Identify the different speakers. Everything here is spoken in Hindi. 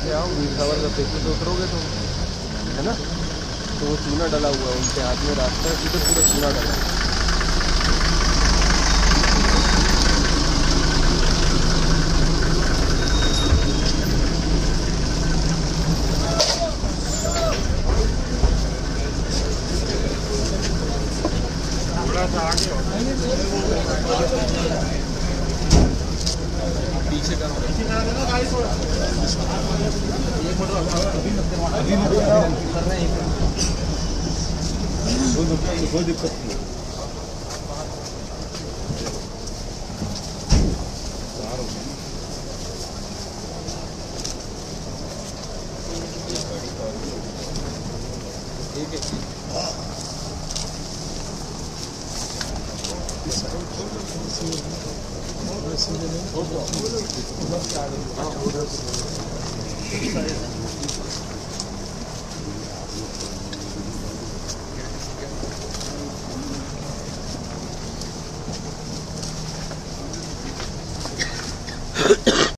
Speaker 1: से आओ, वीर सावर का पेपर से उतरोगे तो, है ना, तो वो चूना डला हुआ है, उनके हाथ में रास्ता है, सीधे पूरा चूना डला है। पीछे करो, कोई दिक्कत नहीं। ठीक है